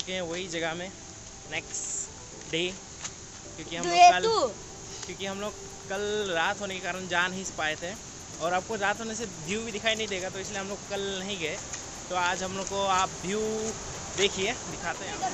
चुके हैं वही जगह में नेक्स्ट डे, क्योंकि हम लोग कल रात होने के कारण जा नहीं पाए थे और आपको रात होने से व्यू भी दिखाई नहीं देगा, तो इसलिए हम लोग कल नहीं गए। तो आज हम लोग को आप व्यू देखिए, दिखाते हैं।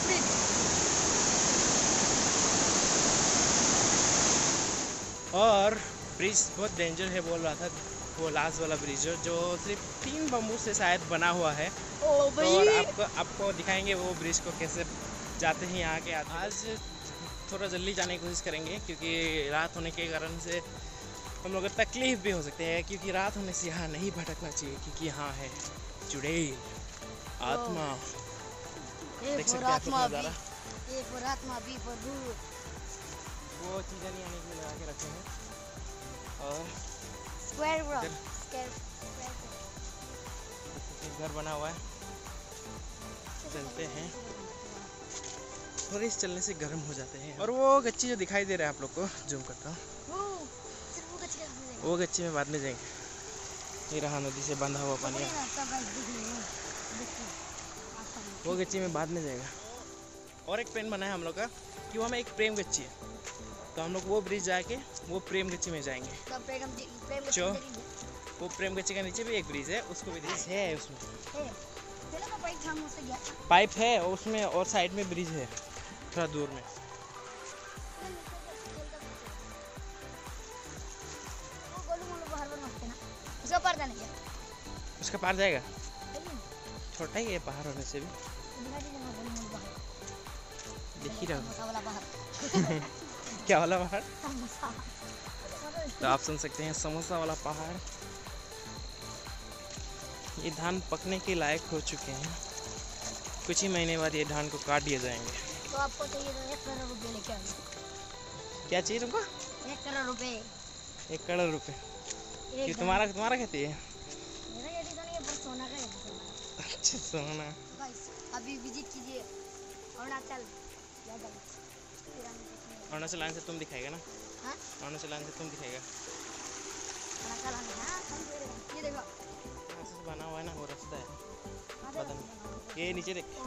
और ब्रिज बहुत डेंजर है बोल रहा था वो लास्ट वाला ब्रिज जो सिर्फ 3 बम्बू से शायद बना हुआ है। और आपको दिखाएंगे वो ब्रिज को कैसे जाते हैं यहाँ के। आज थोड़ा जल्दी जाने की कोशिश करेंगे क्योंकि रात होने के कारण से हम लोग को तकलीफ भी हो सकते हैं, क्योंकि रात होने से यहाँ नहीं भटकना चाहिए, क्योंकि यहाँ है चुड़ैल आत्मा। देख सकते हैं आप नज़ारा। वो चीज़ें नहीं आने के लिए लगा के रखे हैं। और घर बना हुआ है, चलते हैं। थोड़ी इस चलने से गर्म हो जाते हैं। और वो गच्ची जो दिखाई दे रहा है आप लोग को, जूम करता हूँ, वो गच्ची में बाद में जाएंगे। ये रहा नदी से बंधा हुआ पानी, वो गच्ची में बाद में जाएगा। और एक प्लान बना है हम लोग का कि वो हमें एक प्रेम गच्ची है, तो हम लोग वो ब्रिज जाके वो प्रेम गच्ची में जाएंगे। जो वो प्रेम गच्ची का नीचे भी एक ब्रिज है, उसको भी ब्रिज है उसमें पाइप है उसमें, और साइड में ब्रिज है थोड़ा दूर में। उसका पार जाएगा, छोटा ही है पहाड़ होने से भी। देख ही रहो क्या वाला पहाड़, तो आप सुन सकते हैं समोसा वाला पहाड़। ये धान पकने के लायक हो चुके हैं, कुछ ही महीने बाद ये धान को काट दिए जाएंगे। तो आपको चाहिए तो 1 करोड़ रुपए लेके आइए। क्या चाहिए तुमको? 1 करोड़ रुपए। 1 करोड़ रुपए? तुम्हारा खेती है? मेरा खेती तो नहीं है, पर सोना का है। अच्छा सोना। अभी विजिट कीजिए अरुणाचल। अरुणाचल लाइन से तुम दिखाएगा ना? हाँ? अरुणाचल लाइन से तुम दिखाएगा। ये देखो बना हुआ है ना, वो रास्ता है, पता नहीं। ये नीचे देख,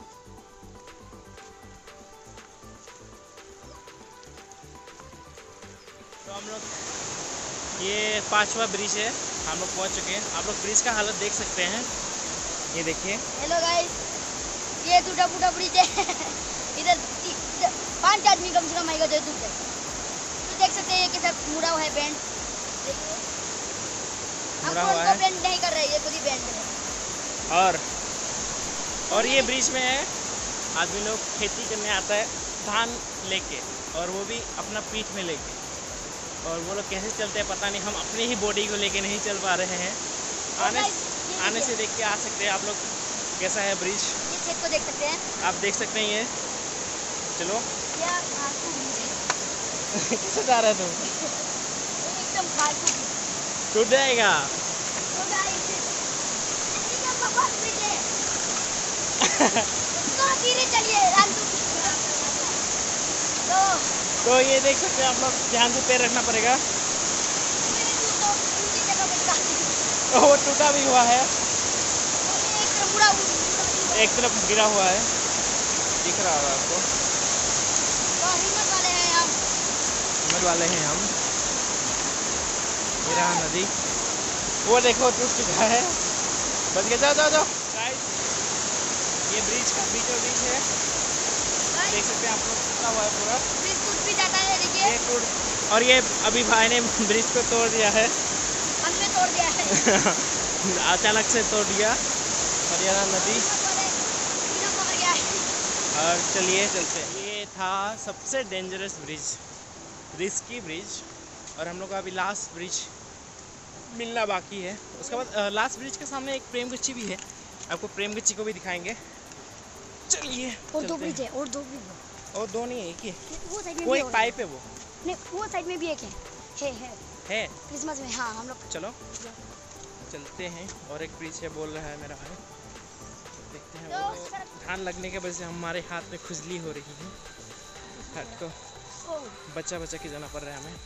तो हम लोग ये 5वां ब्रिज है, हम लोग पहुंच चुके हैं। आप लोग ब्रिज का हालत देख सकते हैं, ये देखिए। हेलो गाइस, ये टूटा फूटा ब्रिज है। इधर 5 आदमी कम से कम आएगा जो टूटे, तो देख सकते हैं ये कैसा मुड़ा हुआ है बैंड। देखिए हम उनको बैंड नहीं कर रहे, ये खुद ही बैंड कर रहे हैं। और ये ब्रिज में है, आदमी लोग खेती करने आता है धान लेके, और वो भी अपना पीठ में लेके। और वो लोग कैसे चलते हैं पता नहीं, हम अपनी ही बॉडी को लेके नहीं चल पा रहे हैं। आने से देख के आ सकते हैं आप लोग कैसा है ब्रिज। ये खेत को देख सकते हैं, आप देख सकते हैं ये। चलो कैसे जा रहा है तुम? एकदम फालतू टूट जाएगा। धीरे चलिए। तो ये देख सकते हैं आप लोग, ध्यान से पैर रखना पड़ेगा। वो टूटा भी हुआ है, एक तरफ गिरा हुआ है, दिख रहा होगा आपको। हिम्मत वाले हैं हम। ये रहा नदी, वो देखो टूट चुका है, बच गया। जाओ जाओ जाओ। ये ब्रिज का बीचों बीच है, देख सकते हैं आप लोग, टूटा हुआ है पूरा। ब्रिज टूट भी जाता है, देखिए। और ये अभी भाई ने ब्रिज को तोड़ दिया है, हमने तोड़ दिया है। अचानक से तोड़ दिया। और ये नदी, और चलिए चलते हैं। ये था सबसे डेंजरस ब्रिज, रिस्की ब्रिज, और हम लोग का अभी लास्ट ब्रिज मिलना बाकी है। उसके बाद लास्ट ब्रिज के सामने एक प्रेम गच्ची भी है, आपको प्रेम गच्ची को भी दिखाएंगे। चलिए। और 2 ब्रिज है, और 2 ब्रिज है। और 2 नहीं, एक ही है। वो साइड में वो भी एक पाइप है, वो नहीं, वो साइड में भी एक है क्रिसमस में। हाँ हम लोग चलो चलते हैं। और एक ब्रिज है बोल रहा है मेरा भाई, देखते हैं। वो धान लगने के वजह से हमारे हाथ में खुजली हो रही है, हाथ को बचा के जाना पड़ रहा है हमें।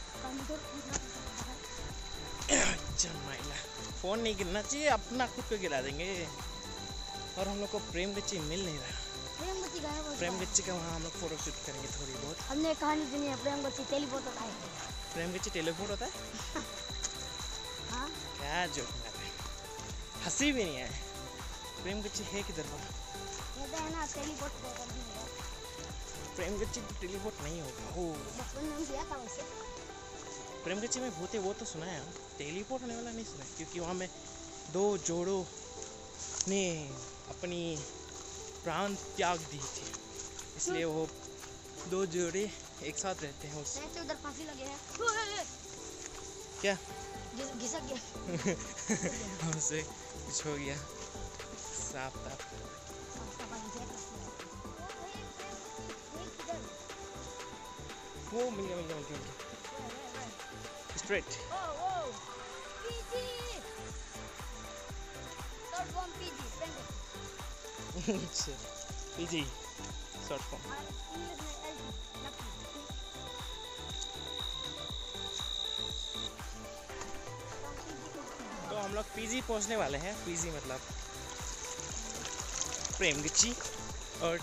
फोन नहीं गिरना चाहिए, अपना खुद को गिरा देंगे। और हम लोग को प्रेम गच्ची मिल नहीं रहा। गच्ची का है वो। प्रेम गच्ची का वहाँ हम लोग फोटो शूट करेंगे थोड़ी बहुत। हमने कहानी सुनी है प्रेम गच्ची टेलीपोर्ट होता है। प्रेम गच्ची टेलीपोर्ट होता है? हाँ क्या जोक मार रहे हैं, हंसी भी नहीं है। प्रेम गच्ची है किधर पर? कहते हैं ना टेलीपोर्ट कर दिया। प्रेम गच्ची टेलीपोर्ट नहीं होगा। ओ बचपन में हम गया था वैसे। प्रेम गच्ची में भूत है वो तो सुना है, टेलीपोर्ट होने वाला नहीं सुना है, क्योंकि वहाँ में 2 जोड़ों ने अपनी प्राण त्याग दी थी, इसलिए वो 2 जोड़े एक साथ रहते हैं। उस ऐसे उधर फांसी लगे हैं। क्या घिसक गया। हमसे कुछ हो गया साफ ताप। वो मिल गया स्ट्रेट। PG short form. तो हम लोग पीजी पहुंचने वाले हैं। पीजी मतलब प्रेम गच्ची और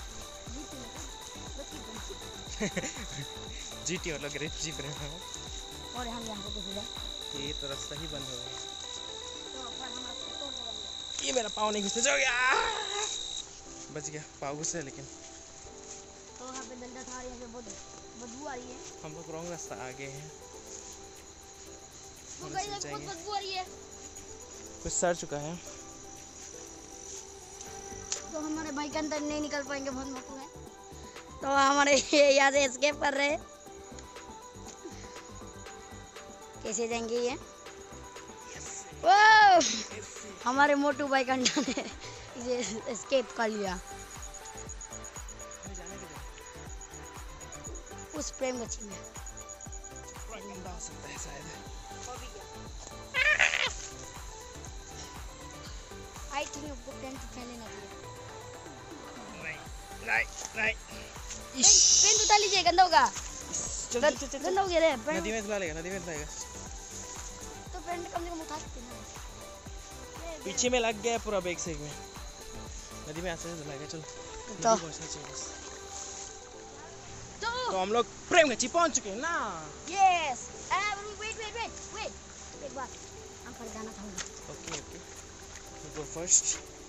जीटी मतलब ग्रेट जी प्रेम है। और हम यहाँ पे ये तो रास्ता ही बंद हो गया। ये मेरा पाँव नहीं घुसने जा गया, बच गया पाँव घुसे लेकिन। तो यहाँ पे डंडा था, यहाँ पे बहुत बदबू आ रही है। हम लोग रॉन्ग रास्ता आ गए हैं। तो गाइस बहुत बदबू आ रही है। कुछ सड़ चुका है तो हमारे भाई के अंदर नहीं निकल पाएंगे, बहुत मकू है। तो हमारे यहाँ से एस्केप कर रहे हैं। कैसे जाएंगे ये? वो हमारे मोटू भाई कंडा ने ये एस्केप कर लिया उस प्रेम गच्ची में। हो सकता है शायद। आई थिंक आपको पेन उठा लेना चाहिए। नहीं पेन उठा लीजिए, गंदा होगा। गंदा हो गया रे पेन। नदी में धुला लेगा, नदी में धुलाएगा। तो पेन कम से कम उठा सकते हैं ना। पीछे में लग गया पूरा बैग से में। नदी में आसानी से धुलाएगा। चलो नदी पहुंचना चाहिए बस। तो हम लोग प्रेम गच्ची पहुंच चुके हैं ना। यस वेट एक बार हम पर जाना था। Okay go first.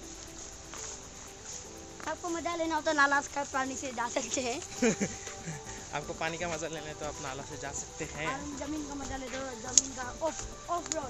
आपको मजा लेना हो तो नाला का पानी से जा सकते हैं। आपको पानी का मजा लेना है तो आप नाला से जा सकते हैं। और जमीन का मजा ले तो जमीन का ऑफ रोड।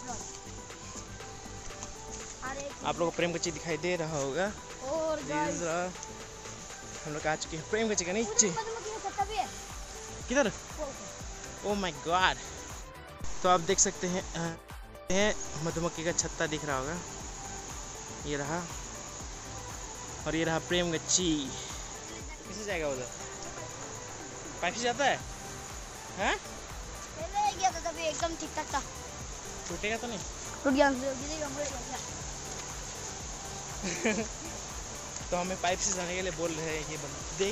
आप लोगों को प्रेम गच्ची दिखाई दे रहा होगा। और हम लोग आ चुके हैं प्रेम गच्ची के नीचे। किधर? Oh my God. तो आप देख सकते हैं मधुमक्खी का छत्ता दिख रहा होगा, ये रहा। और ये रहा प्रेम गच्ची। कैसे जाएगा उधर? पाइप से जाता है? हैं? पहले गया था तभी एकदम ठीक ठाक था। टूटेगा तो नहीं? टूट गया, गिरेगा, मर गया। तो हमें पाइप से जाने के लिए बोल रहे हैं, ये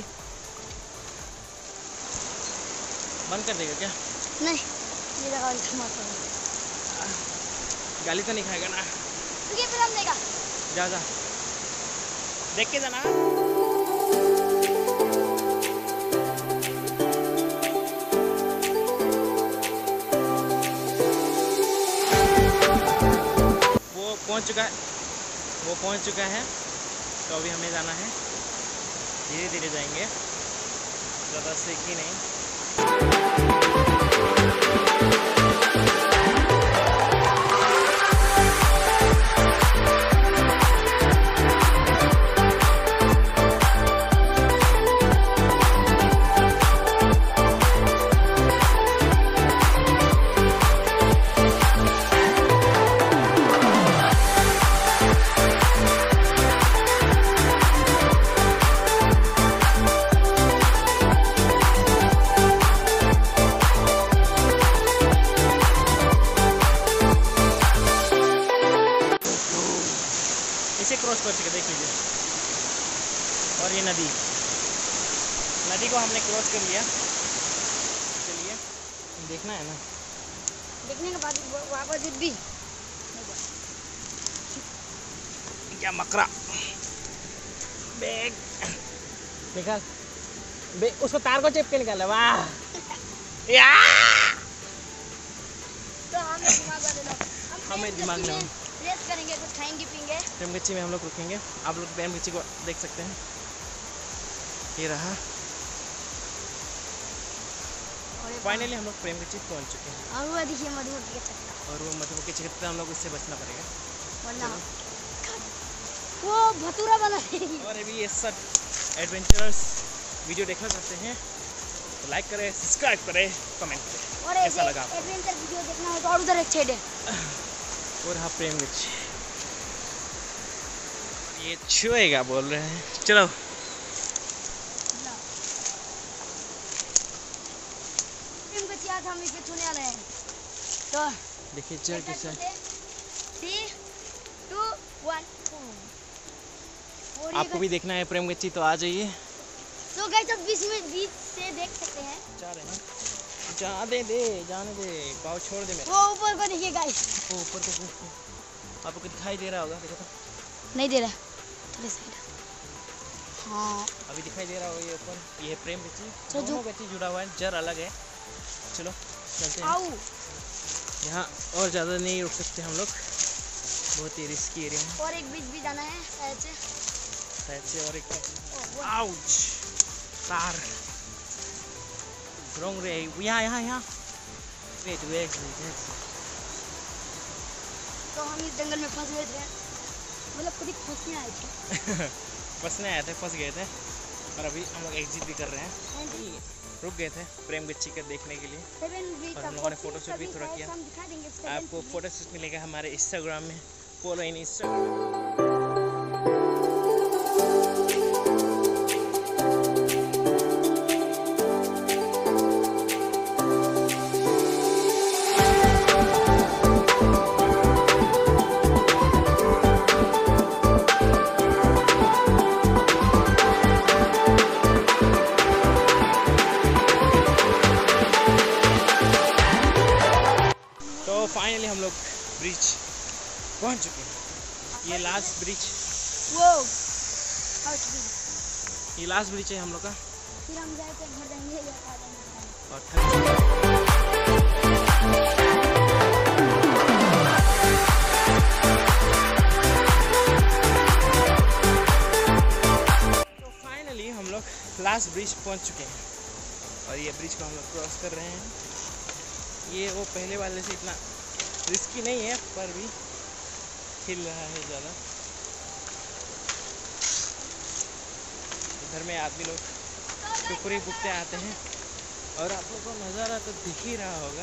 बंद कर देगा क्या? नहीं, ये लगा गाली तो नहीं खाएगा ना? तो ये फिर हम देगा। जा देख के जाना। वो पहुंच चुका है। तो अभी हमें जाना है, धीरे धीरे जाएंगे, ज़्यादा सीखी नहीं। क्रॉस कर चुके, देख लीजिए। और ये नदी को हमने क्रॉस कर लिया। चलिए देखना है ना, देखने के बावजूद भी क्या मकरा बैग। निकाल बे, उसको तार को चिपके निकाल। वाह या तो हमें दिमाग में रेस्ट करेंगे, कुछ खाएंगे पिएंगे। प्रेमगच्ची में हम लोग रुकेंगे। आप लोग प्रेमगच्ची को देख सकते हैं, ये रहा। फाइनली हम लोग प्रेमगच्ची पहुंच चुके हैं। और वो देखिए मधुमक्खी का चक्कर, और वो मधुमक्खी के चक्कर हम लोग इससे बचना पड़ेगा, वरना वो भटूरा बना देगी। और अभी ये सब एडवेंचरस वीडियो देखना चाहते हैं तो लाइक करें, सब्सक्राइब करें, कमेंट करें। और कैसा लगा आपको? एडवेंचर वीडियो देखना है तो और उधर एक साइड है। और हाँ प्रेमगच्ची ये छुएगा बोल रहे हैं। चलो प्रेमगच्ची आज हम इसे छूने वाले हैं। तो देखिए चल कैसा है। 3 2 1 आपको भी देखना है प्रेमगच्ची तो आ जाइए। तो गाइस अब 20 से देख सकते हैं। जा रहे हैं, जाने दे पाँव छोड़ दे मेरा। वो ऊपर को देखिए गाइस, वो ऊपर को आपको दिखाई दे रहा होगा, देखो तो। नहीं दे रहा थोड़ी साइड। हाँ अभी दिखाई दे रहा होगा ये ऊपर, ये प्रेमगच्ची। तो दोनों गच्ची जुड़ा हुआ है, जर अलग है। चलो चलते हैं। आओ यहाँ और ज़्यादा नहीं रुक सकते हम लोग, बहुत ही रिस्की एरिया है। और एक बीच भी जाना है ऐसे और एक आउच तार रॉन्ग रे। यहाँ वेट तो हम इस जंगल में फंस गए थे, मतलब खुद ही फंसने आए थे। फंसने आए थे, फंस गए थे। और अभी हम लोग एग्जिट भी कर रहे हैं। रुक गए थे प्रेमगच्ची का देखने के लिए, और हम लोगों ने फोटोशूट भी थोड़ा किया। आपको फोटोशूट मिलेगा हमारे इंस्टाग्राम में, फॉलो इन इंस्टाग्राम। फाइनली हम लोग ब्रिज पहुंच चुके हैं। ये लास्ट ब्रिज, ये लास्ट ब्रिज है हम लोग का। फिर हम जाए तो घर जाएंगे या खा जाएंगे। और तो फाइनली हम लोग लास्ट ब्रिज पहुंच चुके हैं, और ये ब्रिज को हम लोग क्रॉस कर रहे हैं। ये वो पहले वाले से इतना रिस्की नहीं है, पर भी हिल रहा है ज़्यादा। इधर में आदमी लोग टुकड़ी फूकते आते हैं, और आप लोगों को नज़ारा तो दिख ही रहा होगा।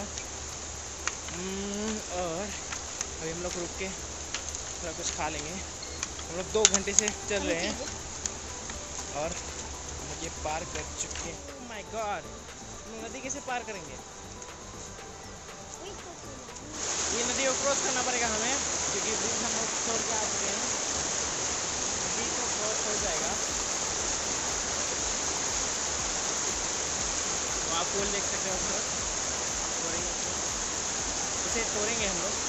और अभी हम लोग रुक के थोड़ा कुछ खा लेंगे। हम लोग 2 घंटे से चल रहे हैं और मुझे पार कर चुके हैं। ओह माय गॉड, नदी कैसे पार करेंगे? ये नदी को क्रॉस करना पड़ेगा हमें, क्योंकि ब्रिज हम लोग छोड़ के आ चुके हैं। ब्रिज को क्रॉस हो जाएगा तो आप पोल देख सकते हो उस तरफ, उसे तोड़ेंगे हम लोग।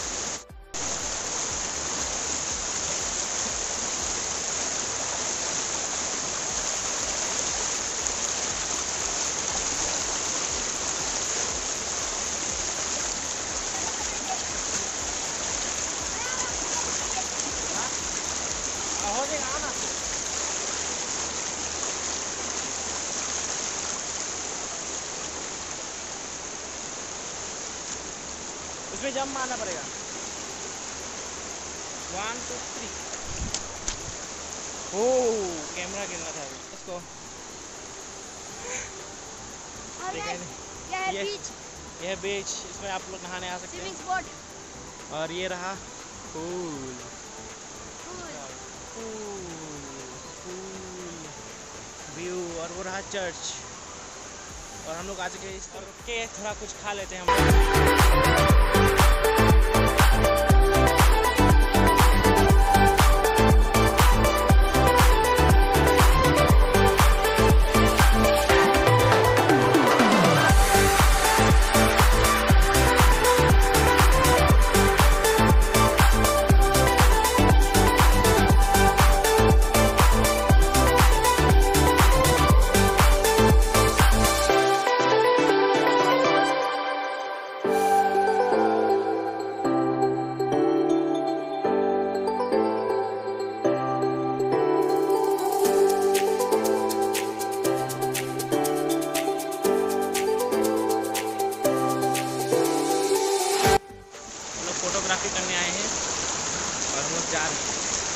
उसमें जंप मारना पड़ेगा। 1 2 3। ओह कैमरा गिरना था अभी उसको। यह बीच, इसमें आप लोग नहाने आ सकते हैं। और ये रहा पूल व्यू, और वो रहा चर्च। और हम लोग आ चुके हैं इस पर के थोड़ा कुछ खा लेते हैं हम लोग। लोग जा रहे हैं।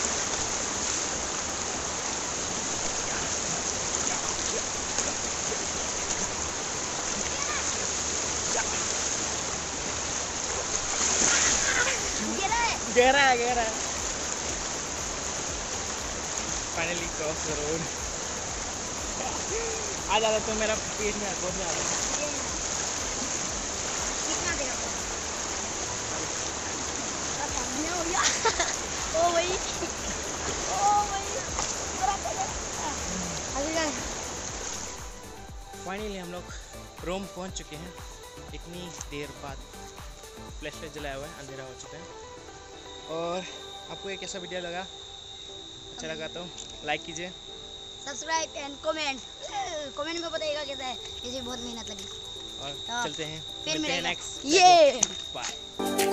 गहरा है। Finally cross the road. आ जाता तो मेरा पेट में गोद में आ जाता। कितना देगा? ओ भाई फाइनली हम लोग रोम पहुंच चुके हैं। इतनी देर बाद फ्लैश लाइट जलाया हुआ है, अंधेरा हो चुका है। और आपको ये कैसा वीडियो लगा? अच्छा लगा तो लाइक कीजिए, सब्सक्राइब एंड कमेंट में बताइएगा कैसा है। इसे बहुत मेहनत लगी और चलते हैं, फिर मिलते हैं मिलेंगे। नेक्स्ट। ये बाय।